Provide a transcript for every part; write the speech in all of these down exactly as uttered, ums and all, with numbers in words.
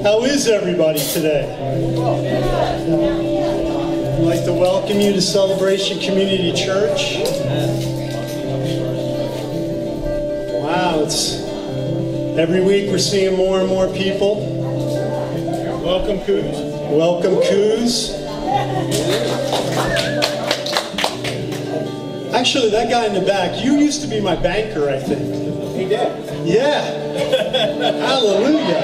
How is everybody today? I'd like to welcome you to Celebration Community Church. Wow, it's every week we're seeing more and more people. Welcome, Coos. Welcome, Coos. Actually, that guy in the back, you used to be my banker, I think. He did. Yeah. Hallelujah.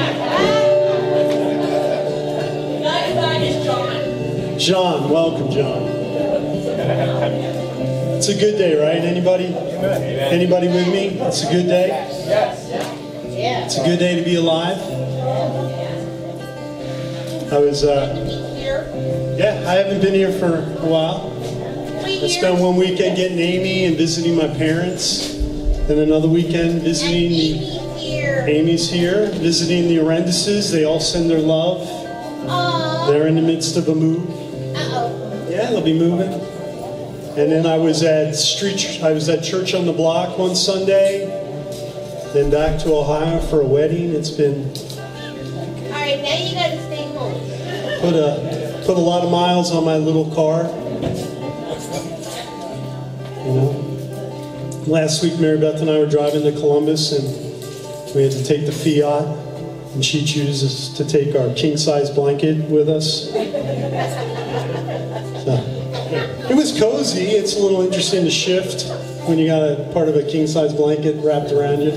John, welcome, John. It's a good day, right? Anybody? Anybody with me? It's a good day? Yes. It's a good day to be alive. I was, uh, yeah, I haven't been here for a while. I spent one weekend getting Amy and visiting my parents. Then another weekend visiting the... Amy's here, visiting the Arendises. They all send their love. Aww. They're in the midst of a move. Uh-oh. Yeah, they'll be moving. And then I was at street. I was at church on the block one Sunday. Then back to Ohio for a wedding. It's been. All right, now you gotta stay home. Put a put a lot of miles on my little car. You know. Last week, Mary Beth and I were driving to Columbus, and we had to take the Fiat, and she chooses to take our king-size blanket with us. So, it was cozy. It's a little interesting to shift when you got a part of a king-size blanket wrapped around you.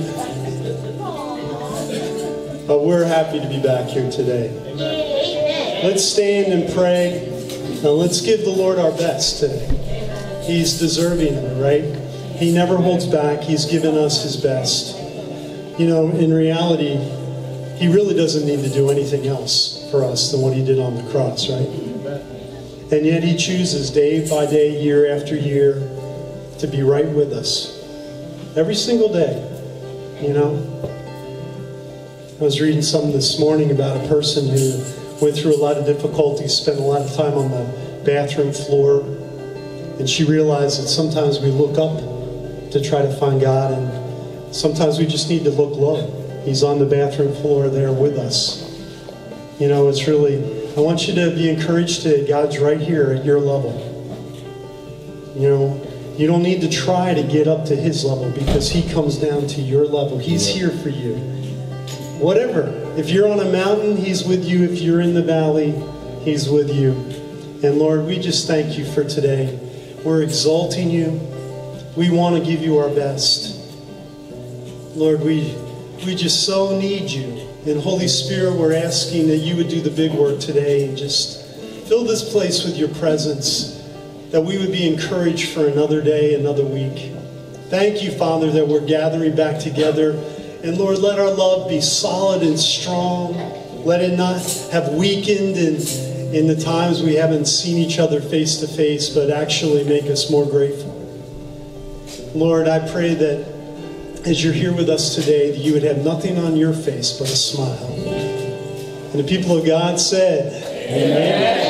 But we're happy to be back here today. Let's stand and pray. Now let's give the Lord our best today. He's deserving of it, right? He never holds back. He's given us his best. You know, in reality, he really doesn't need to do anything else for us than what he did on the cross, right? And yet he chooses day by day, year after year, to be right with us. Every single day, you know? I was reading something this morning about a person who went through a lot of difficulties, spent a lot of time on the bathroom floor, and she realized that sometimes we look up to try to find God, and sometimes we just need to look low. He's on the bathroom floor there with us. You know, it's really, I want you to be encouraged today. God's right here at your level. You know, you don't need to try to get up to his level because he comes down to your level. He's here for you. Whatever. If you're on a mountain, he's with you. If you're in the valley, he's with you. And Lord, we just thank you for today. We're exalting you. We want to give you our best. Lord, we, we just so need you. And Holy Spirit, we're asking that you would do the big work today and just fill this place with your presence, that we would be encouraged for another day, another week. Thank you, Father, that we're gathering back together. And Lord, let our love be solid and strong. Let it not have weakened in, in the times we haven't seen each other face to face, but actually make us more grateful. Lord, I pray that as you're here with us today, that you would have nothing on your face but a smile. And the people of God said, Amen.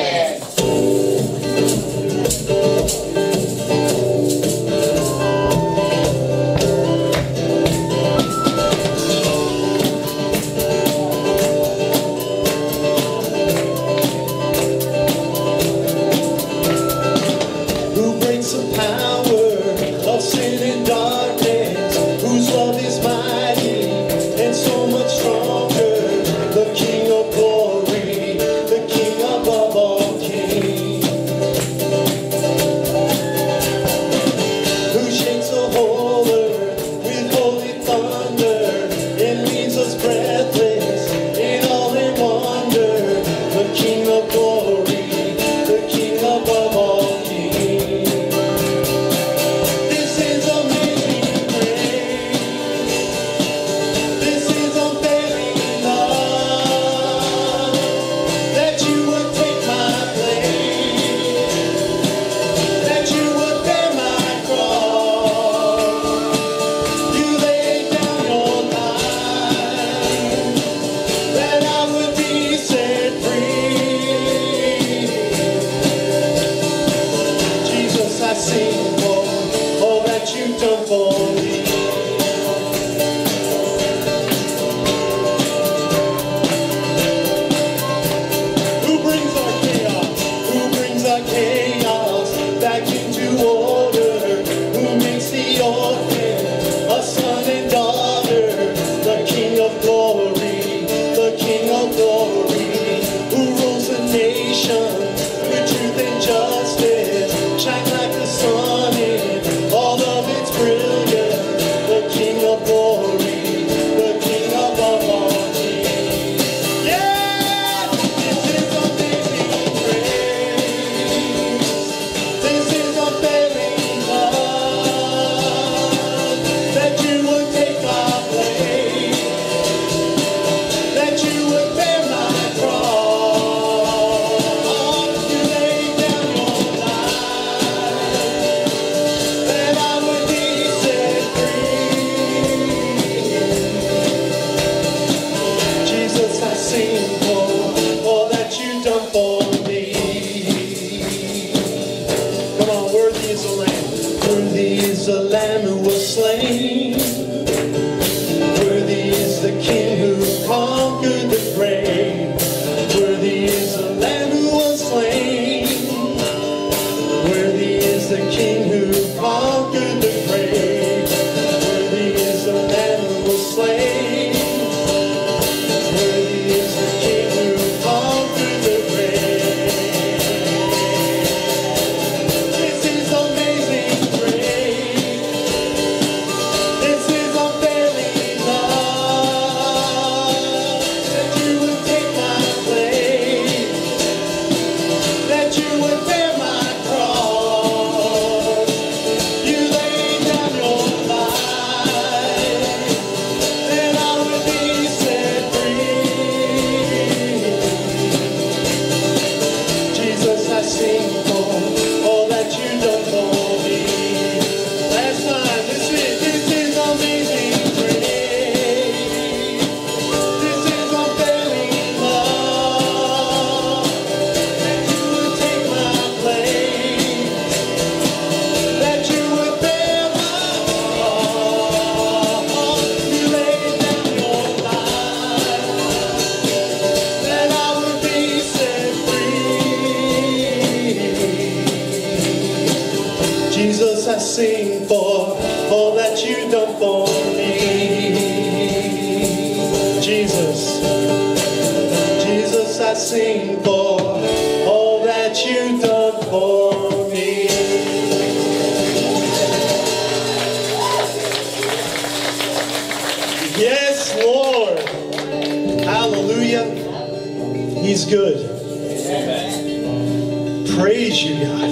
is the Lamb. Worthy is the Lamb who was slain. Worthy is the King who conquered the grave. Worthy is the Lamb who was slain. Worthy is the King who conquered the grave. Worthy is the Lamb who was slain. Worthy is the King who conquered the grave. This is amazing grace. This is unfailing love. That you would take my place. That you would bear my cross. You laid down your life. Then I would be set free. Jesus, I sing for all that you done for me. Last time, this is, this is amazing grace. This is unfailing love. That you would take my place. That you would bear my cross. You laid down your life. That I would be set free. Jesus, I sing for all that you've done for me. Jesus, Jesus, I sing for all that you've done for me. Yes, Lord. Hallelujah. He's good. Praise you, God.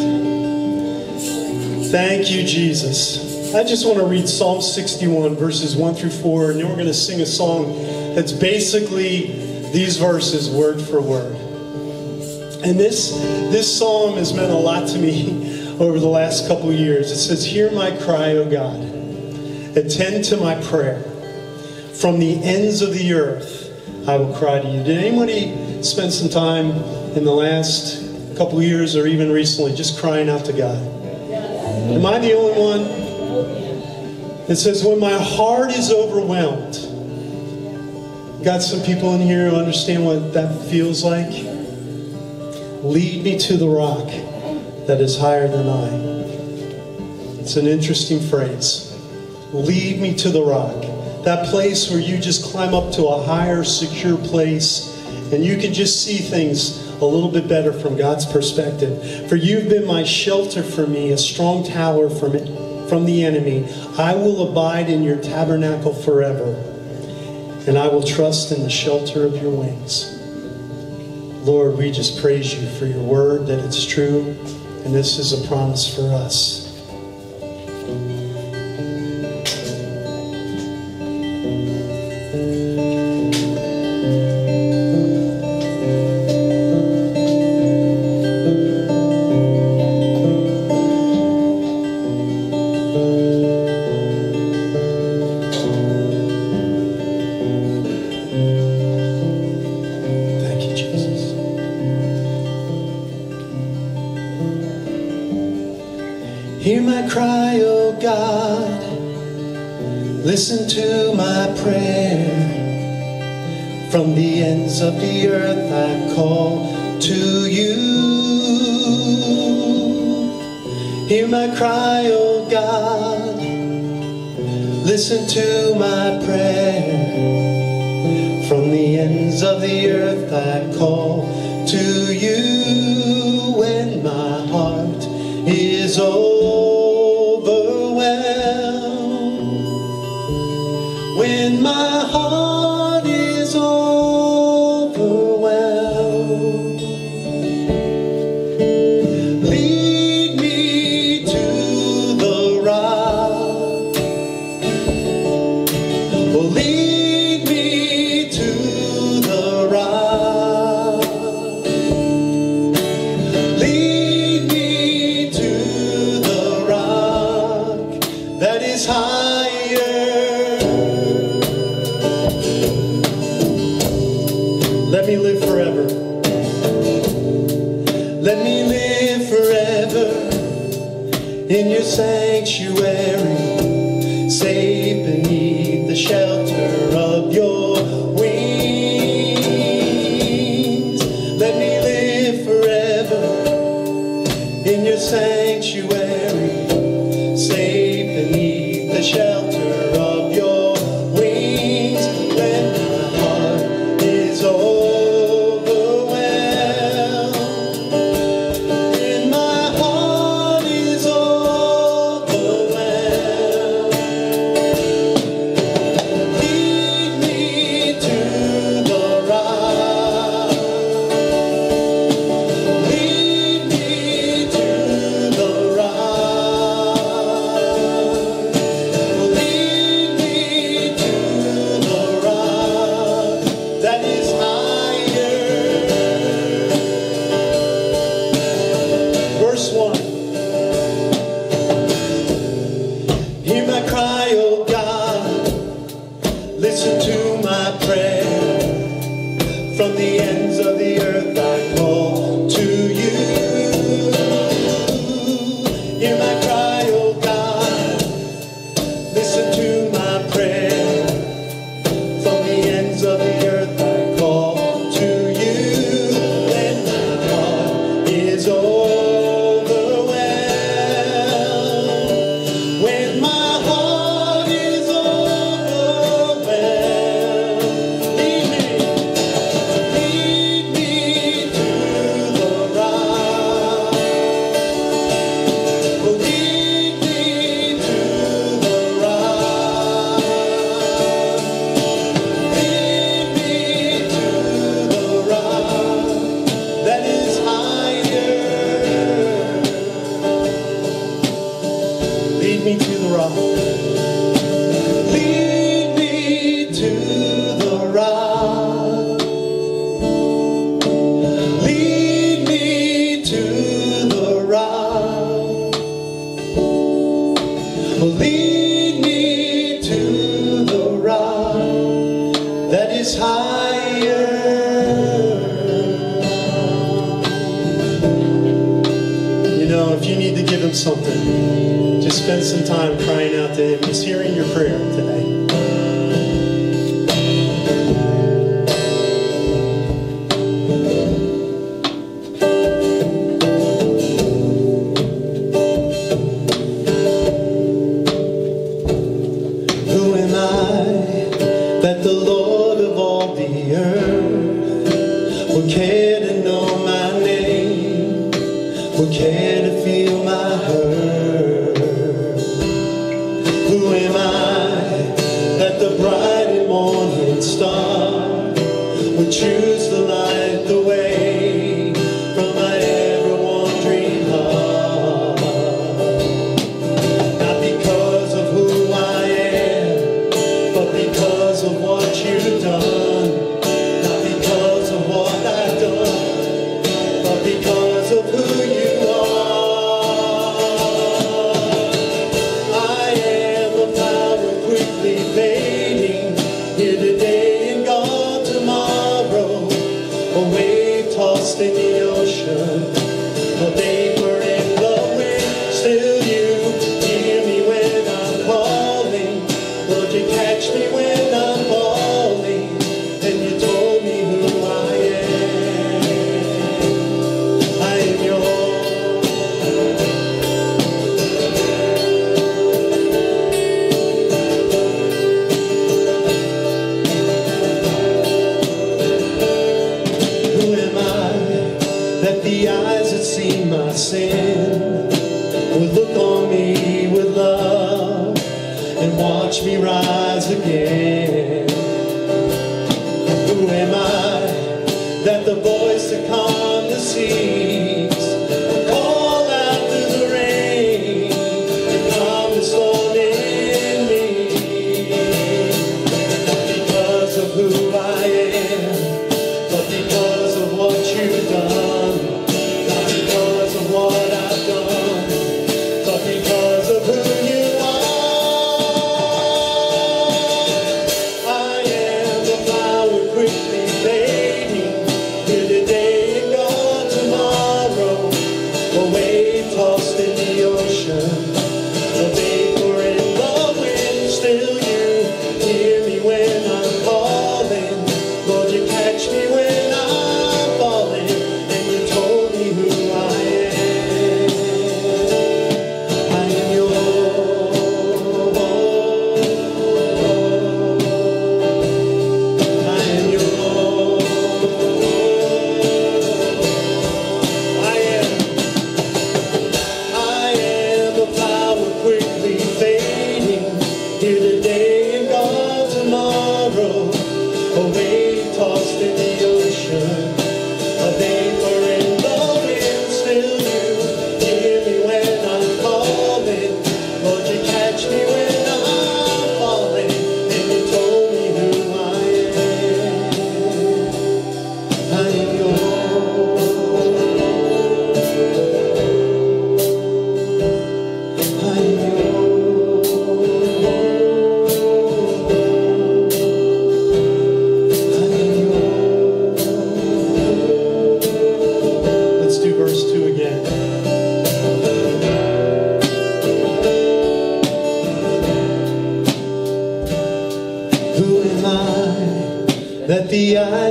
Thank you, Jesus. I just want to read Psalm sixty-one, verses one through four, and then we're going to sing a song that's basically these verses word for word. And this, this psalm has meant a lot to me over the last couple of years. It says, "Hear my cry, O God. Attend to my prayer. From the ends of the earth, I will cry to you." Did anybody spend some time in the last couple of years or even recently just crying out to God? Am I the only one? It says, when my heart is overwhelmed. Got some people in here who understand what that feels like? Lead me to the rock that is higher than I. It's an interesting phrase. Lead me to the rock. That place where you just climb up to a higher, secure place and you can just see things a little bit better from God's perspective. For you've been my shelter for me, a strong tower from, it, from the enemy. I will abide in your tabernacle forever, and I will trust in the shelter of your wings. Lord, we just praise you for your word, that it's true, and this is a promise for us. Hear my cry, O God. Listen to my prayer. From the ends of the earth I call to you. Hear my cry, O God. Listen to my prayer. From the ends of the earth I call to you. When my heart is overwhelmed, when my heart is overwhelmed, lead me to the rock, oh, lead me to the rock, lead me to the in your sanctuary, safe beneath the shelter of your wings. Let me live forever in your sanctuary, safe beneath the shelter of your wings. When my heart is overwhelmed, when my heart is overwhelmed, lead me to the rock, lead me to the rock, lead me to the rock that is higher. Verse one. Hear my cry, O God, listen to my prayer. From the ends of the earth I call to you. Hear my cry, O God, listen to my prayer. From the ends of the earth I call to you. When my heart is overwhelmed, when my heart is overwhelmed, lead me, lead me to the rock, oh, lead me to the rock, lead me to the rock that is higher. Lead me to the rock. Lead me to the rock. Lead me to the rock. Lead me to the rock that is higher. You know, if you need to give him something, just spend some time crying out to him. He's hearing your prayer today. Who am I that the Lord of all the earth would care to know my name, would care to feel my hurt? Who am I that the bright and morning star would choose to light the way from my ever-wandering heart? Not because of who I am, but because of what you've done. Not because of what I've done, but because of who you are. I am a flower quickly fading, here today and gone tomorrow. A wave tossed in the ocean, a vapor in the wind. Still you hear me when I'm calling. Lord, you catch me when I'm falling, and you told me who I am. I am yours. Who am I that the eyes that see my sin would look on me with love and watch me rise again? Who am I that the voice that calmed the seas would call out through the rain and calm the storm in me? Not because of who I am, but because of what you've done. Not because of what I've done, but because of who you are.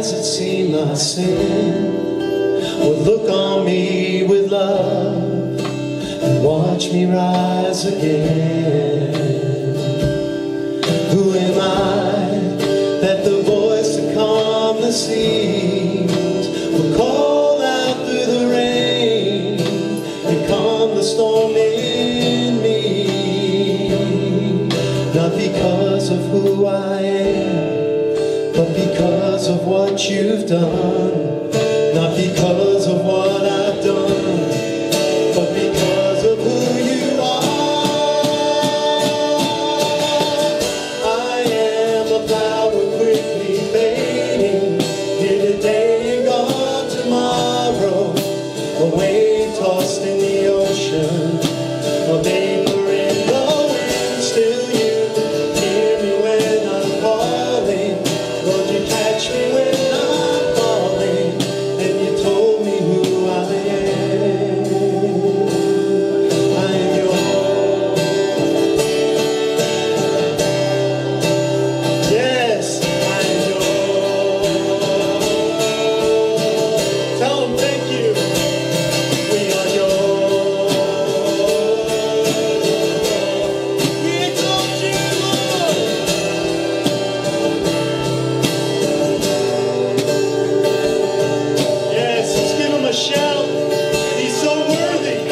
eyes that see my sin would look on me with love and watch me rise again. Who am I that the voice to calm the seas will call out through the rain and calm the storm in me? Not because of who I am, but because of what you've done. Not because of what I've done, but because of who you are. I am a flower quickly fading, here today and gone tomorrow. A wave tossed in the ocean, a vapor in the wind. Still you hear me when I'm calling. Lord, you catch me when I'm falling, and you told me who I am. I am yours. Yes, I am yours. Tell them thank you. We are yours. We exalt you, Lord. Yes, let's give him a shout. He's so worthy.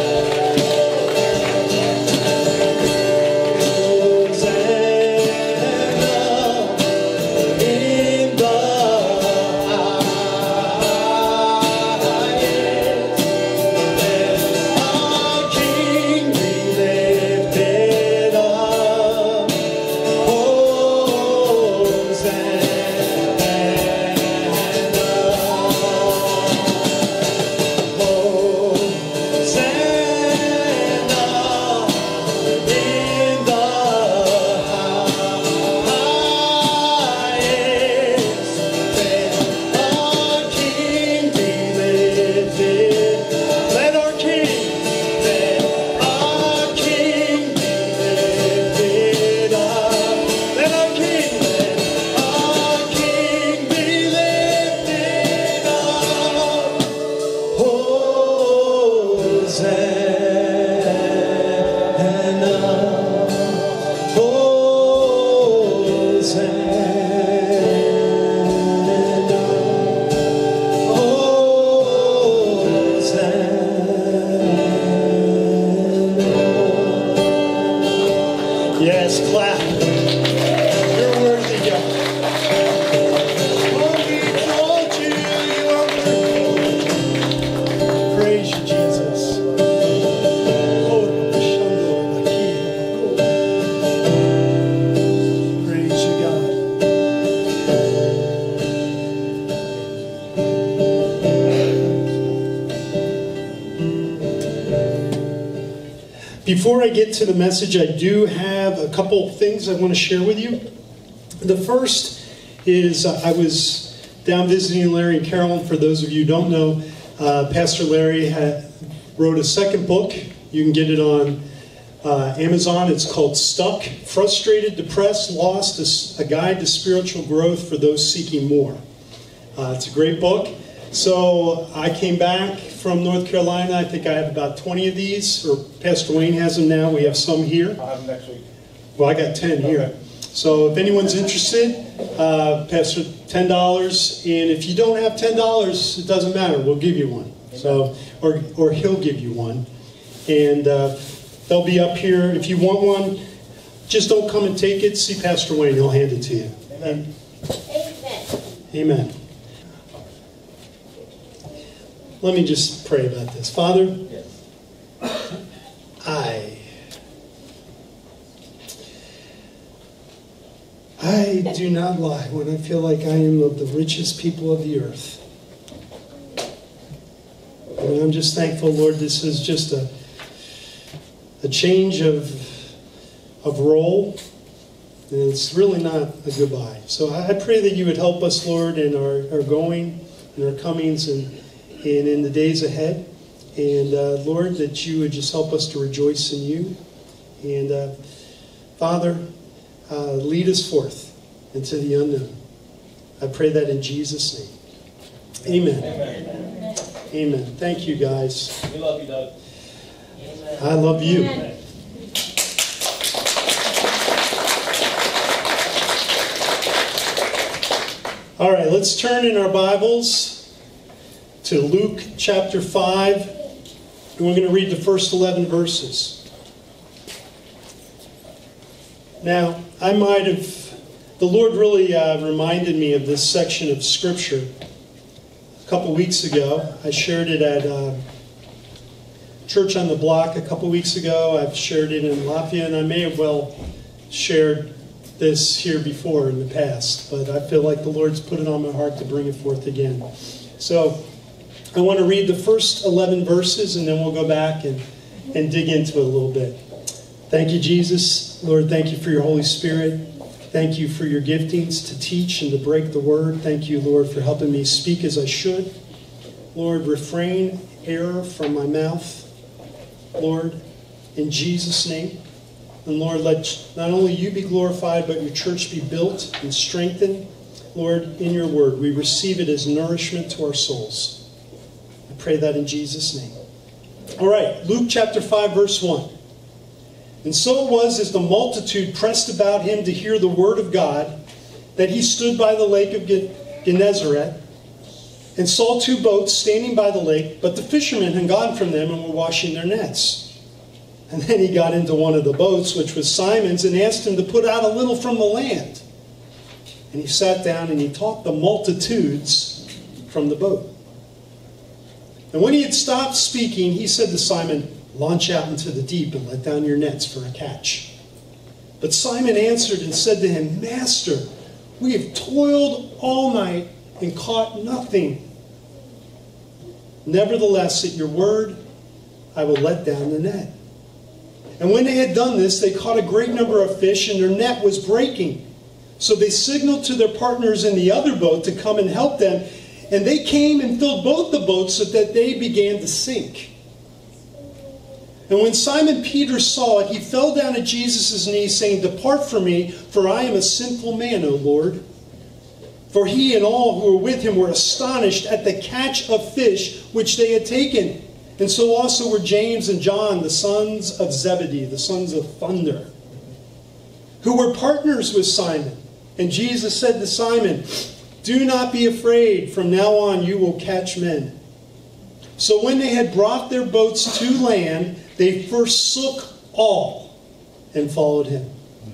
Hosanna in the highest. Our King be lifted up. Let our King, let our King be lifted up. Let our King, let our King be lifted up. Hosanna, Hosanna. Yes, clap. You're worthy, God. Oh, we exalt you. You are worthy. Praise you, Jesus. Praise you, God. Before I get to the message, I do have a couple things I want to share with you. The first is uh, I was down visiting Larry and Carolyn. For those of you who don't know, uh, Pastor Larry had, wrote a second book. You can get it on uh, Amazon. It's called Stuck, Frustrated, Depressed, Lost, a, a Guide to Spiritual Growth for Those Seeking More. Uh, it's a great book. So I came back from North Carolina. I think I have about twenty of these, or Pastor Wayne has them now. We have some here. I'll have them next week. Well, I got ten here. Okay. So if anyone's interested, uh, Pastor, ten dollars. And if you don't have ten dollars, it doesn't matter. We'll give you one. So, or, or he'll give you one. And uh, they'll be up here. If you want one, just don't come and take it. See Pastor Wayne. He'll hand it to you. Amen. Amen. Amen. Let me just pray about this. Father, Yes. I, I do not lie when I feel like I am of the richest people of the earth. And I'm just thankful, Lord, this is just a, a change of, of role. And it's really not a goodbye. So I pray that you would help us, Lord, in our, our going and our comings and, and in the days ahead. And uh, Lord, that you would just help us to rejoice in you. And uh, Father, uh, lead us forth into the unknown. I pray that in Jesus' name. Amen. Amen. Amen. Thank you, guys. We love you, Doug. I love you. Amen. All right, let's turn in our Bibles to Luke chapter five, and we're going to read the first eleven verses. Now, I might have, the Lord really uh, reminded me of this section of Scripture a couple weeks ago. I shared it at uh, Church on the Block a couple weeks ago. I've shared it in Lafayette, and I may have well shared this here before in the past, but I feel like the Lord's put it on my heart to bring it forth again. So I want to read the first eleven verses, and then we'll go back and, and dig into it a little bit. Thank you, Jesus. Lord, thank you for your Holy Spirit. Thank you for your giftings to teach and to break the word. Thank you, Lord, for helping me speak as I should. Lord, refrain error from my mouth. Lord, in Jesus' name. And Lord, let not only you be glorified, but your church be built and strengthened. Lord, in your word, we receive it as nourishment to our souls. I pray that in Jesus' name. All right, Luke chapter five, verse one. And so it was, as the multitude pressed about him to hear the word of God, that he stood by the lake of Gennesaret and saw two boats standing by the lake, but the fishermen had gone from them and were washing their nets. And then he got into one of the boats, which was Simon's, and asked him to put out a little from the land. And he sat down and he taught the multitudes from the boat. And when he had stopped speaking, he said to Simon, "Launch out into the deep and let down your nets for a catch." But Simon answered and said to him, "Master, we have toiled all night and caught nothing. Nevertheless, at your word, I will let down the net." And when they had done this, they caught a great number of fish, and their net was breaking. So they signaled to their partners in the other boat to come and help them. And they came and filled both the boats so that they began to sink. And when Simon Peter saw it, he fell down at Jesus' knees, saying, "Depart from me, for I am a sinful man, O Lord." For he and all who were with him were astonished at the catch of fish which they had taken. And so also were James and John, the sons of Zebedee, the sons of thunder, who were partners with Simon. And Jesus said to Simon, "Do not be afraid. From now on you will catch men." So when they had brought their boats to land, they forsook all and followed him.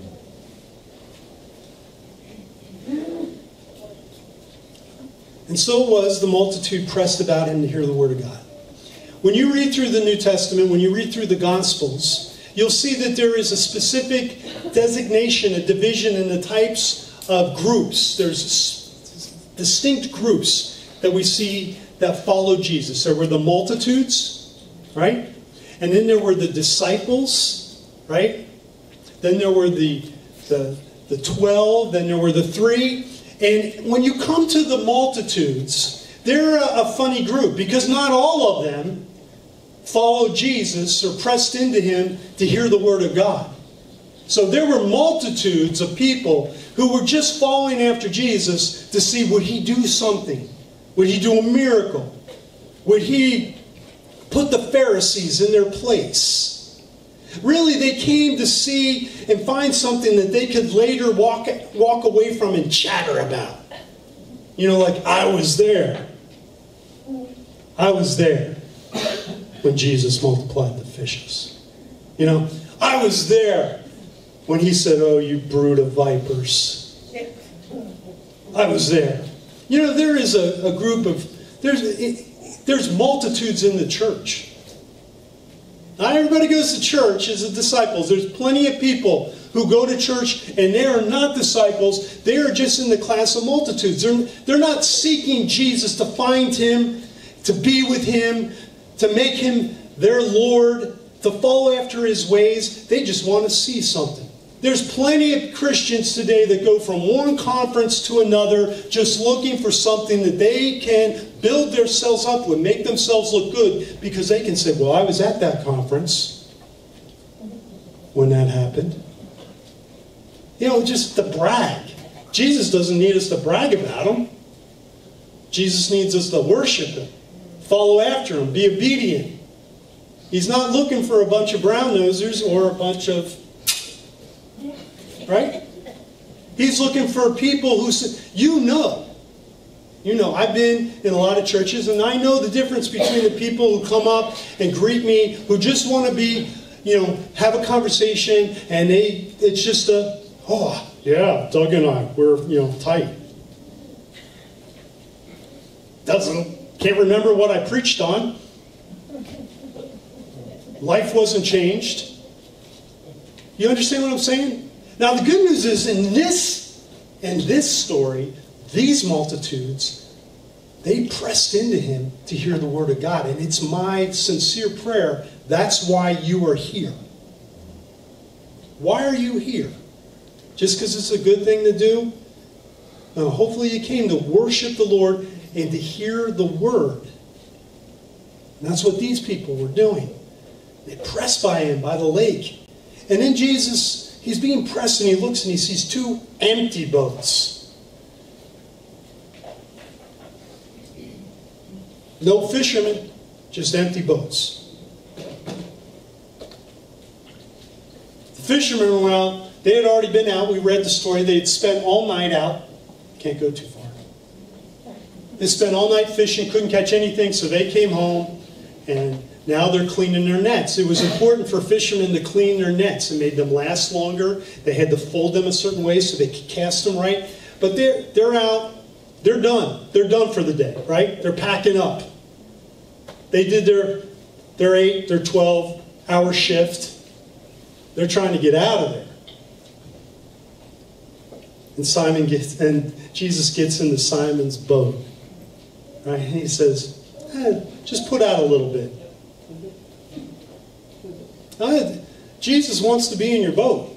And so it was, the multitude pressed about him to hear the word of God. When you read through the New Testament, when you read through the Gospels, you'll see that there is a specific designation, a division in the types of groups. There's distinct groups that we see that follow Jesus. There were the multitudes, right? And then there were the disciples, right? Then there were the, the, the twelve, then there were the three. And when you come to the multitudes, they're a, a funny group, because not all of them followed Jesus or pressed into him to hear the word of God. So there were multitudes of people who were just following after Jesus to see, would he do something? Would he do a miracle? Would he put the Pharisees in their place? Really, they came to see and find something that they could later walk, walk away from and chatter about. You know, like, I was there. I was there when Jesus multiplied the fishes. You know, I was there when he said, "Oh, you brood of vipers." I was there. You know, there is a, a group of, there's, it, there's multitudes in the church. Not everybody goes to church as a disciples. There's plenty of people who go to church and they are not disciples. They are just in the class of multitudes. They're, they're not seeking Jesus to find him, to be with him, to make him their Lord, to follow after his ways. They just want to see something. There's plenty of Christians today that go from one conference to another just looking for something that they can build themselves up with, make themselves look good, because they can say, "Well, I was at that conference when that happened." You know, just to brag. Jesus doesn't need us to brag about him. Jesus needs us to worship him, follow after him, be obedient. He's not looking for a bunch of brown nosers or a bunch of, right? He's looking for people who, you know, you know, I've been in a lot of churches, and I know the difference between the people who come up and greet me, who just want to be, you know, have a conversation, and they, it's just a, oh, yeah, Doug and I, we're, you know, tight. Doesn't, can't remember what I preached on. Life wasn't changed. You understand what I'm saying? Now the good news is in this, in this story, these multitudes, they pressed into him to hear the word of God. And it's my sincere prayer, that's why you are here. Why are you here? Just because it's a good thing to do? No, hopefully you came to worship the Lord and to hear the word. And that's what these people were doing. They pressed by him, by the lake. And then Jesus, he's being pressed, and he looks and he sees two empty boats. No fishermen, just empty boats. The fishermen were out. They had already been out. We read the story. They had spent all night out. Can't go too far. They spent all night fishing, couldn't catch anything, so they came home, and now they're cleaning their nets. It was important for fishermen to clean their nets. It made them last longer. They had to fold them a certain way so they could cast them right. But they're, they're out. They're done. They're done for the day, right? They're packing up. They did their, their eight, their twelve hour shift. They're trying to get out of there. And Simon gets, and Jesus gets into Simon's boat. Right? And he says, eh, just put out a little bit. Now, Jesus wants to be in your boat.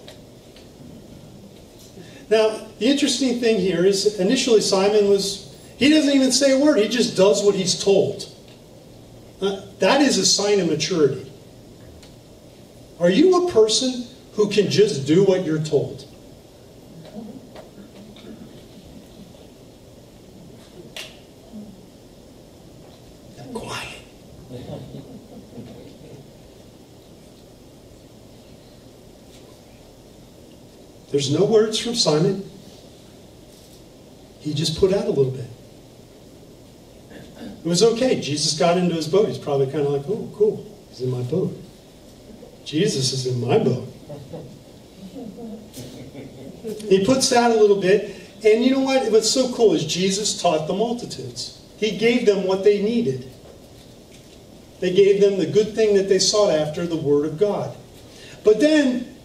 Now, the interesting thing here is initially Simon was, he doesn't even say a word. He just does what he's told. Uh, that is a sign of maturity. Are you a person who can just do what you're told? Quiet. There's no words from Simon. He just put out a little bit. It was okay. Jesus got into his boat. He's probably kind of like, oh, cool. He's in my boat. Jesus is in my boat. He puts out a little bit. And you know what? What's so cool is Jesus taught the multitudes. He gave them what they needed. They gave them the good thing that they sought after, the Word of God. But then,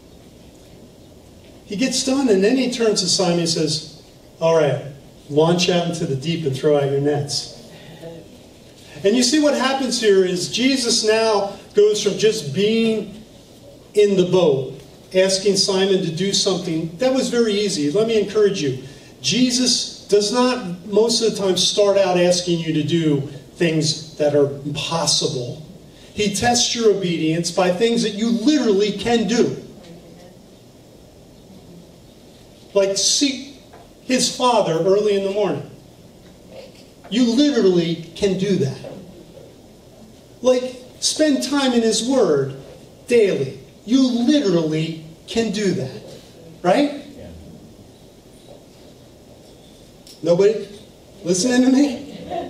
he gets done, and then he turns to Simon and says, all right, launch out into the deep and throw out your nets. And you see what happens here is Jesus now goes from just being in the boat, asking Simon to do something that was very easy. Let me encourage you. Jesus does not most of the time start out asking you to do things that are impossible. He tests your obedience by things that you literally can do. Like seek his Father early in the morning. You literally can do that. Like spend time in his Word daily. You literally can do that. Right? Yeah. Nobody listening to me?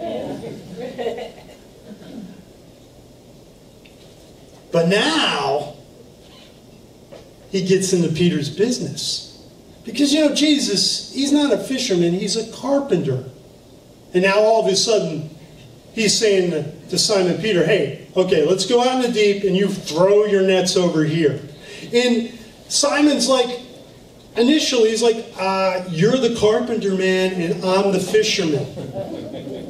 But now, he gets into Peter's business. Because, you know, Jesus, he's not a fisherman, he's a carpenter. And now all of a sudden, he's saying to Simon Peter, hey, okay, let's go out in the deep and you throw your nets over here. And Simon's like, initially, he's like, uh, you're the carpenter, man, and I'm the fisherman.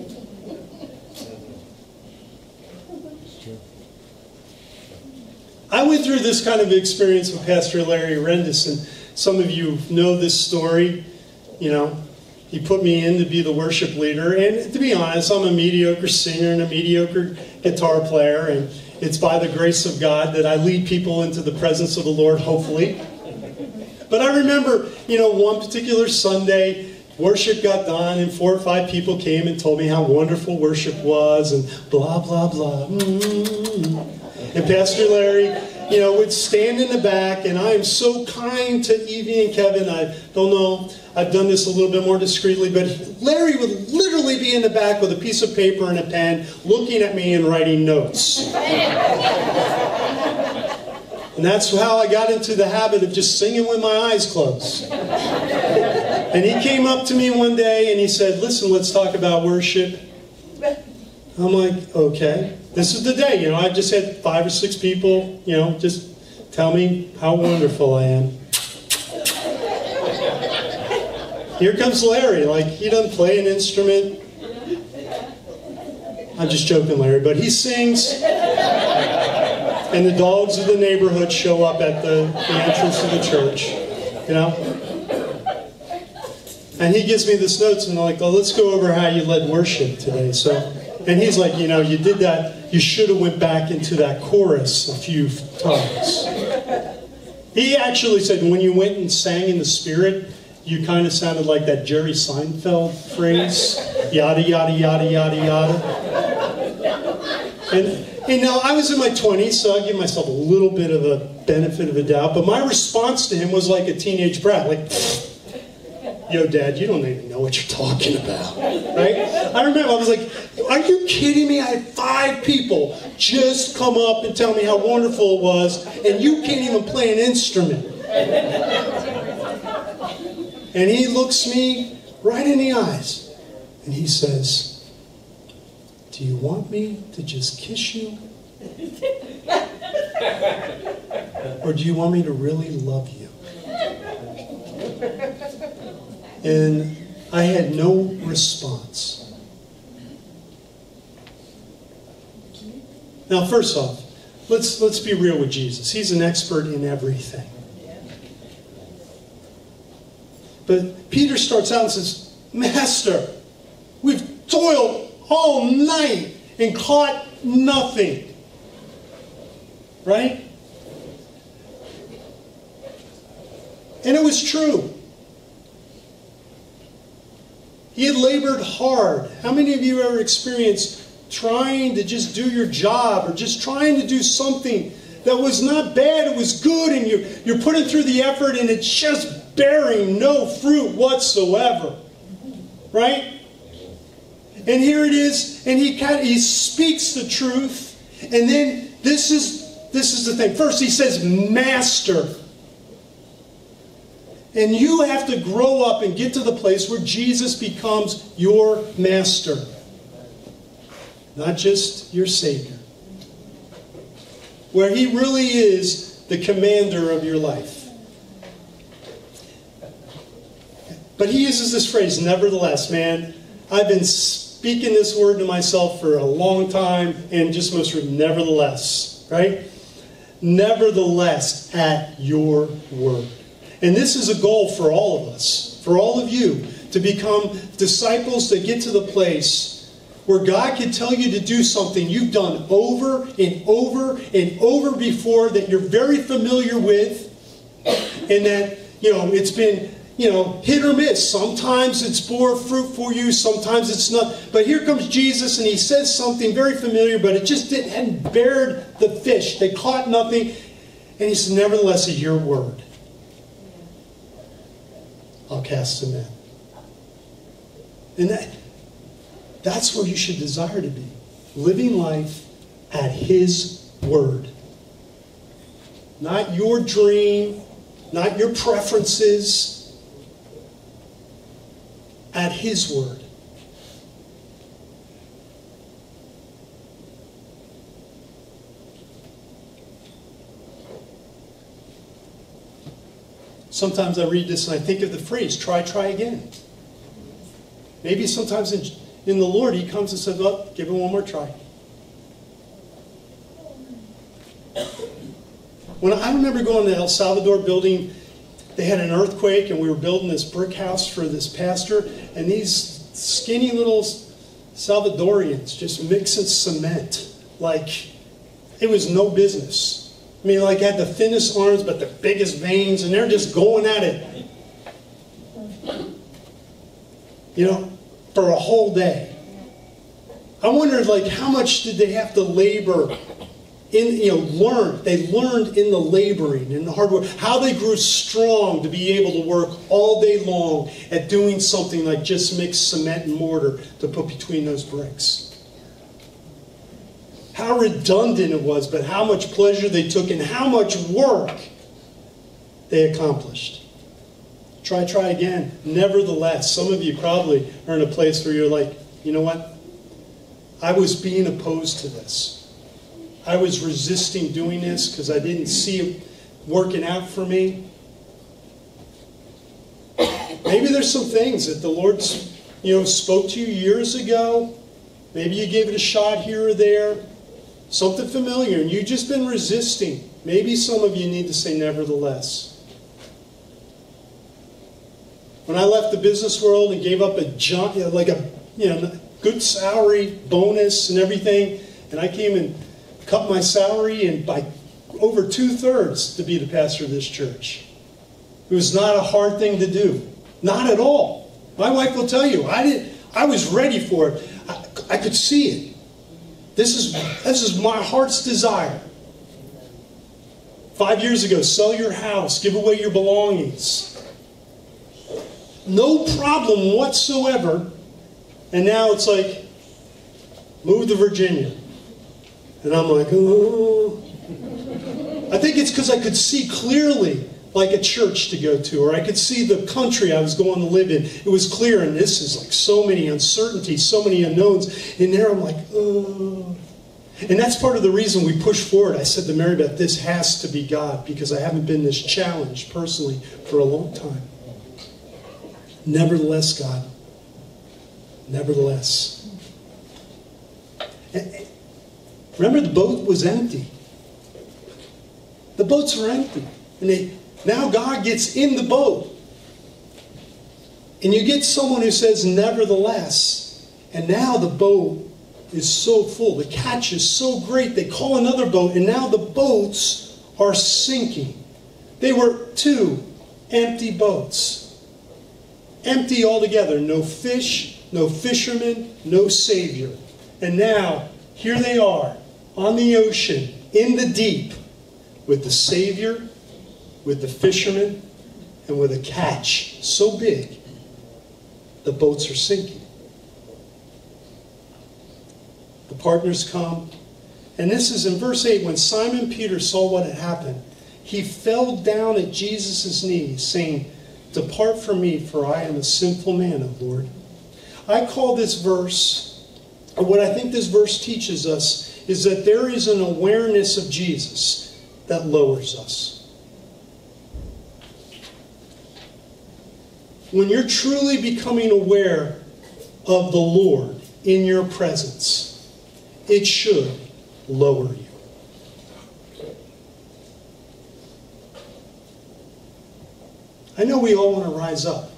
I went through this kind of experience with Pastor Larry Rendis, and some of you know this story. You know, he put me in to be the worship leader, and to be honest, I'm a mediocre singer and a mediocre guitar player, and it's by the grace of God that I lead people into the presence of the Lord, hopefully. But I remember, you know, one particular Sunday, worship got done, and four or five people came and told me how wonderful worship was, and blah, blah, blah. Mm-hmm. And Pastor Larry, you know, would stand in the back, and I am so kind to Evie and Kevin. I don't know, I've done this a little bit more discreetly, but Larry would literally be in the back with a piece of paper and a pen, looking at me and writing notes. And that's how I got into the habit of just singing with my eyes closed. And he came up to me one day and he said, listen, let's talk about worship. I'm like, okay. This is the day, you know, I just had five or six people, you know, just tell me how wonderful I am. Here comes Larry, like he doesn't play an instrument. I'm just joking, Larry, but he sings. And the dogs of the neighborhood show up at the, the entrance of the church, you know. And he gives me this notes and I'm like, oh, let's go over how you led worship today. So, and he's like, you know, you did that, you should have went back into that chorus a few times. He actually said when you went and sang in the Spirit, you kind of sounded like that Jerry Seinfeld phrase, yada, yada, yada, yada, yada. And, you know, I was in my twenties, so I give myself a little bit of a benefit of a doubt, but my response to him was like a teenage brat, like, yo, Dad, you don't even know what you're talking about, right? I remember, I was like, are you kidding me? I had five people just come up and tell me how wonderful it was, and you can't even play an instrument. And he looks me right in the eyes, and he says, do you want me to just kiss you? Or do you want me to really love you? And I had no response. Now, first off, let's, let's be real with Jesus. He's an expert in everything. But Peter starts out and says, Master, we've toiled all night and caught nothing. Right? And it was true. He had labored hard. How many of you ever experienced trying to just do your job or just trying to do something that was not bad, it was good, and you're, you're putting through the effort and it's just bearing no fruit whatsoever? Right? And here it is, and he kind of, he speaks the truth, and then this is this is the thing. First he says, Master. And you have to grow up and get to the place where Jesus becomes your master. Not just your Savior. Where he really is the commander of your life. But he uses this phrase, nevertheless, man. I've been speaking this word to myself for a long time, and just most nevertheless, right? Nevertheless, at your word. And this is a goal for all of us, for all of you, to become disciples that get to the place where God can tell you to do something you've done over and over and over before, that you're very familiar with, and that, you know, it's been, you know, hit or miss. Sometimes it's bore fruit for you, sometimes it's not. But here comes Jesus, and he says something very familiar, but it just didn't, hadn't bared the fish. They caught nothing. And he says, nevertheless, at your word, I'll cast them in. And that, that's where you should desire to be. Living life at his word. Not your dream, not your preferences. At his word. Sometimes I read this and I think of the phrase, try, try again. Maybe sometimes in, in the Lord, he comes and says, well, give it one more try. When I remember going to El Salvador building, they had an earthquake and we were building this brick house for this pastor, and these skinny little Salvadorians just mixing cement like it was no business. I mean, like had the thinnest arms but the biggest veins, and they're just going at it. You know, for a whole day. I wondered, like, how much did they have to labor in, you know, learn. They learned in the laboring and the hard work. How they grew strong to be able to work all day long at doing something like just mix cement and mortar to put between those bricks. How redundant it was, but how much pleasure they took and how much work they accomplished. Try, try again. Nevertheless, some of you probably are in a place where you're like, you know what? I was being opposed to this. I was resisting doing this because I didn't see it working out for me. Maybe there's some things that the Lord, you know, spoke to you years ago. Maybe you gave it a shot here or there. Something familiar, and you've just been resisting. Maybe some of you need to say nevertheless. When I left the business world and gave up a jump, you know, like a you know good salary, bonus, and everything, and I came and cut my salary and by over two-thirds to be the pastor of this church. It was not a hard thing to do. Not at all. My wife will tell you, I didn't. I was ready for it. I, I could see it. This is, this is my heart's desire. Five years ago, sell your house, give away your belongings. No problem whatsoever. And now it's like, move to Virginia. And I'm like, oh. I think it's because I could see clearly like a church to go to, or I could see the country I was going to live in. It was clear, and this is like so many uncertainties, so many unknowns. And there I'm like, oh. And that's part of the reason we push forward. I said to Mary Beth, this has to be God, because I haven't been this challenged personally for a long time. Nevertheless, God. Nevertheless. Remember, the boat was empty. The boats were empty. And they, now God gets in the boat. And you get someone who says, nevertheless. And now the boat is so full. The catch is so great. They call another boat. And now the boats are sinking. They were two empty boats. Empty altogether. No fish, no fishermen, no Savior. And now, here they are on the ocean, in the deep, with the Savior, with the fishermen, and with a catch so big, the boats are sinking. The partners come, and this is in verse eight, when Simon Peter saw what had happened, he fell down at Jesus' knees, saying, depart from me, for I am a sinful man, O Lord. I call this verse, or what I think this verse teaches us, is that there is an awareness of Jesus that lowers us. When you're truly becoming aware of the Lord in your presence, it should lower you. I know we all want to rise up,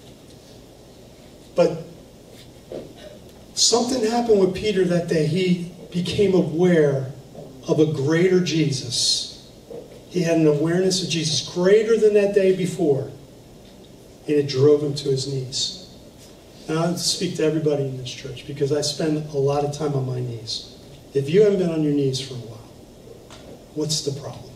but something happened with Peter that day. He became aware of a greater Jesus. He had an awareness of Jesus greater than that day before, and it drove him to his knees. Now, I speak to everybody in this church because I spend a lot of time on my knees. If you haven't been on your knees for a while, what's the problem?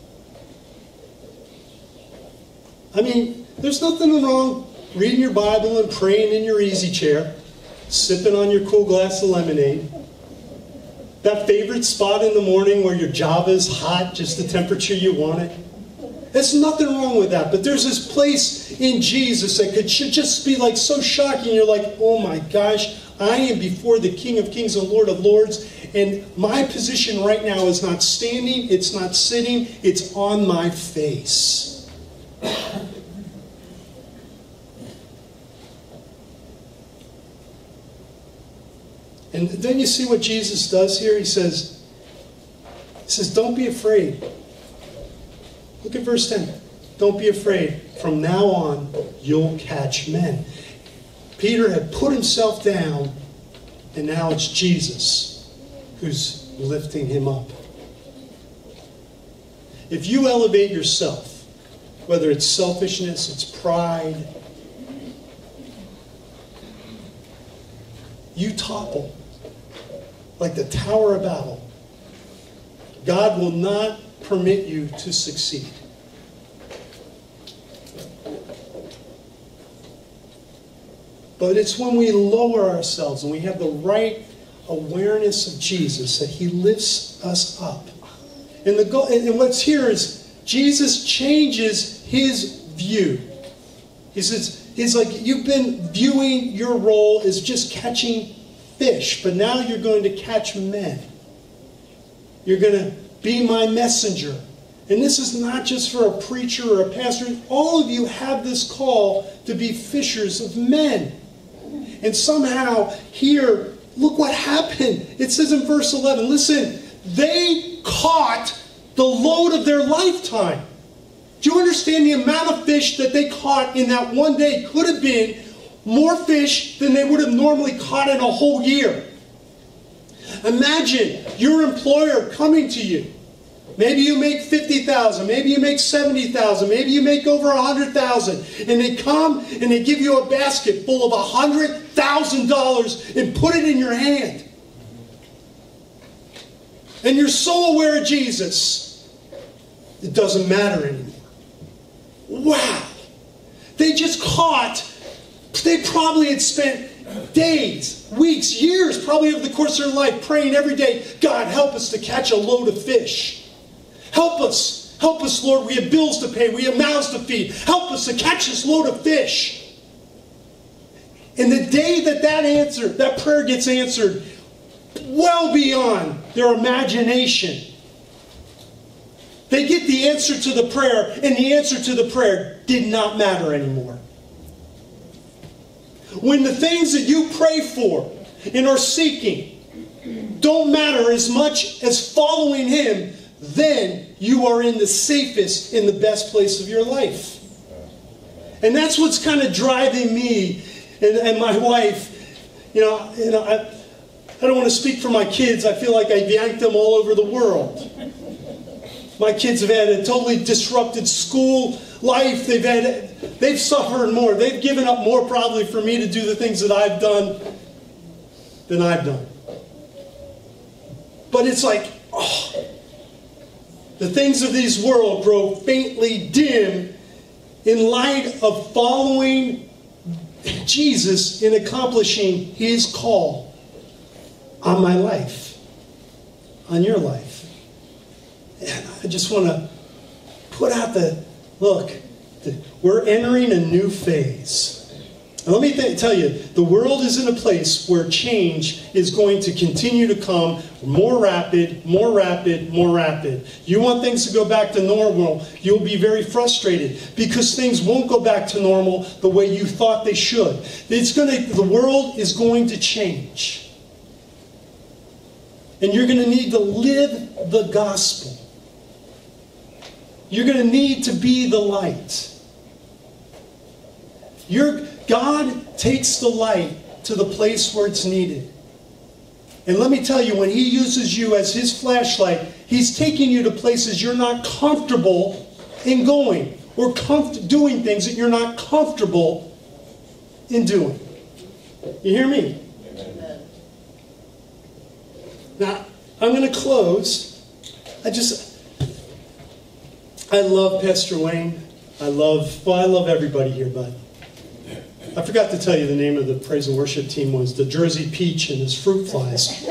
I mean, there's nothing wrong reading your Bible and praying in your easy chair, sipping on your cool glass of lemonade. That favorite spot in the morning where your Java is hot, just the temperature you want it. There's nothing wrong with that. But there's this place in Jesus that could should just be like so shocking. You're like, oh my gosh, I am before the King of Kings and Lord of Lords. And my position right now is not standing, it's not sitting, it's on my face. And then you see what Jesus does here? He says, he says, don't be afraid. Look at verse ten. Don't be afraid. From now on, you'll catch men. Peter had put himself down, and now it's Jesus who's lifting him up. if you elevate yourself, whether it's selfishness, it's pride, you topple like the Tower of Babel. God will not permit you to succeed. But it's when we lower ourselves and we have the right awareness of Jesus that He lifts us up. And, the go- and what's here is Jesus changes His view. He says, He's like, you've been viewing your role as just catching fish, but now you're going to catch men. You're going to be my messenger. And this is not just for a preacher or a pastor. All of you have this call to be fishers of men. And somehow here, look what happened. It says in verse eleven, listen, they caught the load of their lifetime. Do you understand the amount of fish that they caught in that one day could have been more fish than they would have normally caught in a whole year? Imagine your employer coming to you. Maybe you make fifty thousand dollars, maybe you make seventy thousand dollars, maybe you make over one hundred thousand dollars, and they come and they give you a basket full of one hundred thousand dollars and put it in your hand. And you're so aware of Jesus, it doesn't matter anymore. Wow! They just caught, they probably had spent days, weeks, years, probably over the course of their life, praying every day, God, help us to catch a load of fish. Help us. Help us, Lord. We have bills to pay. We have mouths to feed. Help us to catch this load of fish. And the day that that answer, that prayer gets answered, well beyond their imagination, they get the answer to the prayer, and the answer to the prayer did not matter anymore. When the things that you pray for and are seeking don't matter as much as following Him, then you are in the safest, in the best place of your life. And that's what's kind of driving me and, and my wife. You know, you know I, I don't want to speak for my kids. I feel like I yanked them all over the world. My kids have had a totally disrupted school life. They've had, they've suffered more. They've given up more probably for me to do the things that I've done than I've done. But it's like, oh, the things of this world grow faintly dim in light of following Jesus in accomplishing His call on my life, on your life. And I just want to put out the, look, we're entering a new phase. And let me th- tell you, the world is in a place where change is going to continue to come more rapid, more rapid, more rapid. You want things to go back to normal, you'll be very frustrated because things won't go back to normal the way you thought they should. It's going to, the world is going to change. And you're going to need to live the gospel. You're going to need to be the light. You're, God takes the light to the place where it's needed. And let me tell you, when He uses you as His flashlight, He's taking you to places you're not comfortable in going, or comf- doing things that you're not comfortable in doing. You hear me? Amen. Now, I'm going to close. I just, I love Pastor Wayne. I love, well, I love everybody here, but I forgot to tell you the name of the praise and worship team was the Jersey Peach and his fruit flies.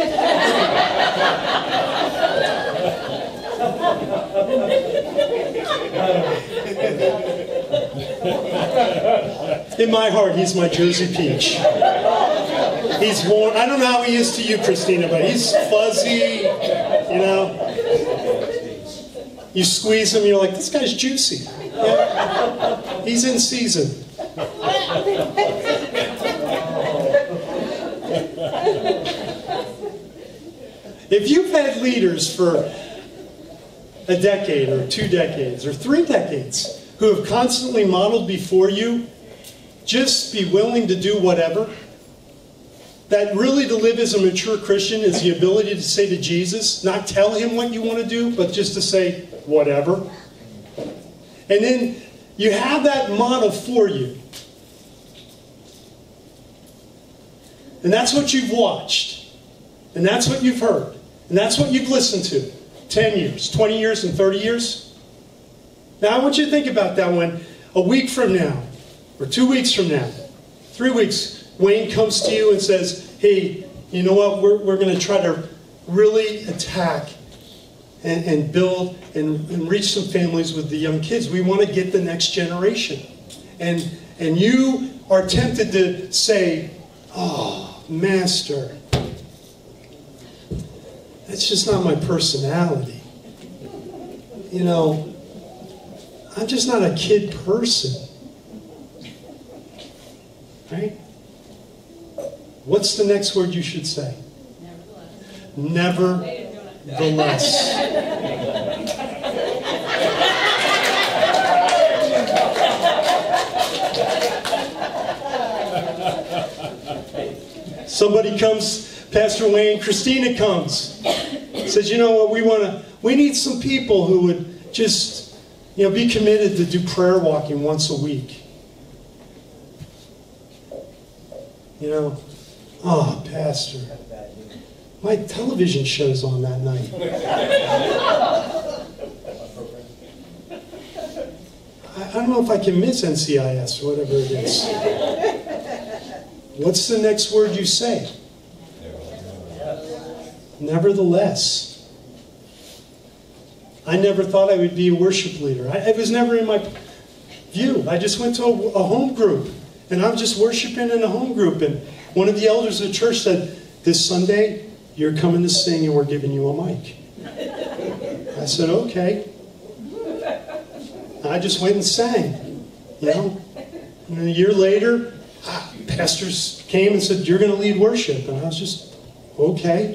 In my heart, he's my Jersey Peach. He's warm. I don't know how he is to you, Christina, but he's fuzzy, you know. You squeeze him, you're like, this guy's juicy. Yeah. He's in season. If you've had leaders for a decade or two decades or three decades who have constantly modeled before you, just be willing to do whatever, that really to live as a mature Christian is the ability to say to Jesus, not tell him what you want to do, but just to say, whatever. And then you have that model for you. And that's what you've watched. And that's what you've heard. And that's what you've listened to. ten years, twenty years, and thirty years. Now I want you to think about that one. A week from now, or two weeks from now, three weeks, Wayne comes to you and says, hey, you know what, we're, we're going to try to really attack and, and build and, and reach some families with the young kids. We want to get the next generation. And, and you are tempted to say, oh, Master, that's just not my personality. You know, I'm just not a kid person. Right? What's the next word you should say? Nevertheless. Somebody comes, Pastor Wayne, Christina comes, says, you know what, we want to, we need some people who would just, you know, be committed to do prayer walking once a week. You know, oh, Pastor, my television show's on that night. I, I don't know if I can miss N C I S or whatever it is. What's the next word you say? Nevertheless. I never thought I would be a worship leader. I, it was never in my view. I just went to a, a home group. And I was just worshiping in a home group. And one of the elders of the church said, this Sunday, you're coming to sing and we're giving you a mic. I said, okay. I just went and sang. You know? And a year later, ah, pastors came and said, you're going to lead worship. And I was just, okay.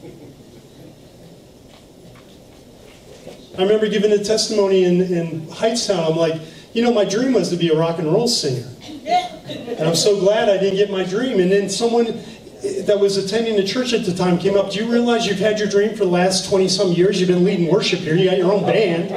I remember giving a testimony in, in Heightstown. I'm like, you know, my dream was to be a rock and roll singer. And I'm so glad I didn't get my dream. And then someone that was attending the church at the time came up, do you realize you've had your dream for the last twenty some years? You've been leading worship here. You got your own band.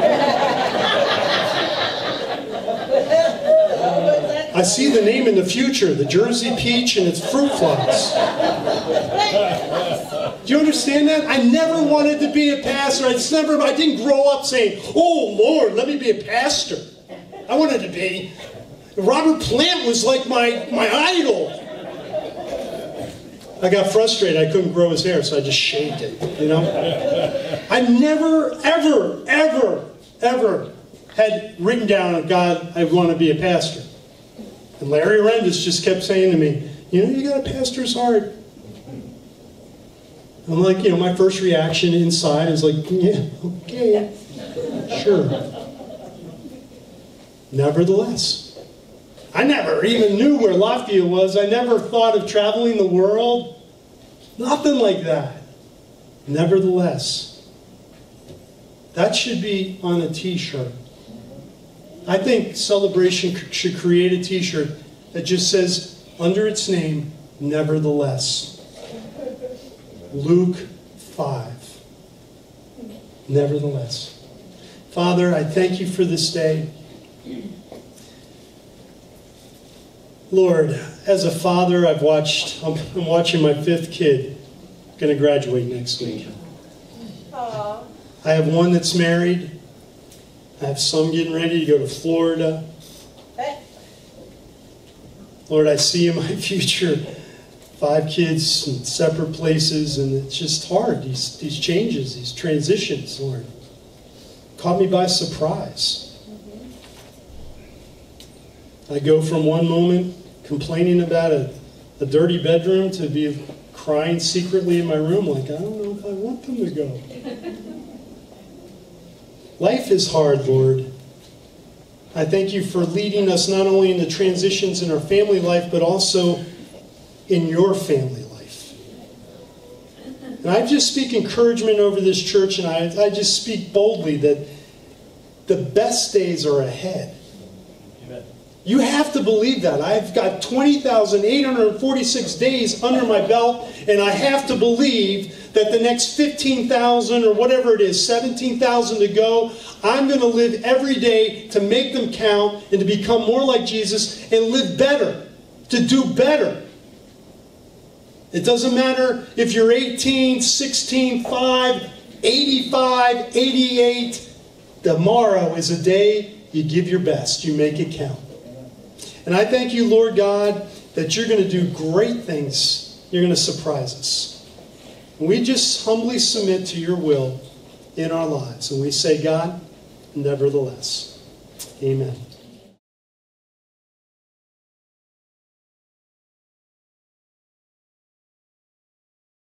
I see the name in the future, the Jersey Peach and its fruit flies. Do you understand that? I never wanted to be a pastor. I just never, I didn't grow up saying, oh Lord, let me be a pastor. I wanted to be. Robert Plant was like my, my idol. I got frustrated. I couldn't grow his hair, so I just shaved it, you know? I never, ever, ever, ever had written down, God, I want to be a pastor. And Larry Rendis just kept saying to me, you know, you got a pastor's heart. I'm like, you know, my first reaction inside is like, yeah, okay, sure. Nevertheless, I never even knew where Latvia was. I never thought of traveling the world. Nothing like that. Nevertheless, that should be on a t-shirt. I think Celebration should create a t-shirt that just says, under its name, nevertheless. Luke five. Nevertheless. Father, I thank you for this day. Lord, as a father, I've watched, I'm, I'm watching my fifth kid going to graduate next week. Aww. I have one that's married. I have some getting ready to go to Florida. Hey. Lord, I see in my future five kids in separate places, and it's just hard, these, these changes, these transitions, Lord. Caught me by surprise. I go from one moment complaining about a, a dirty bedroom to be crying secretly in my room like, I don't know if I want them to go. Life is hard, Lord. I thank you for leading us not only in the transitions in our family life, but also in your family life. And I just speak encouragement over this church, and I, I just speak boldly that the best days are ahead. You have to believe that. I've got twenty thousand eight hundred forty-six days under my belt, and I have to believe that the next fifteen thousand or whatever it is, seventeen thousand to go, I'm going to live every day to make them count and to become more like Jesus and live better, to do better. It doesn't matter if you're eighteen, sixteen, five, eighty-five, eighty-eight. Tomorrow is a day you give your best. You make it count. And I thank you, Lord God, that you're going to do great things. You're going to surprise us. And we just humbly submit to your will in our lives. And we say, God, nevertheless. Amen.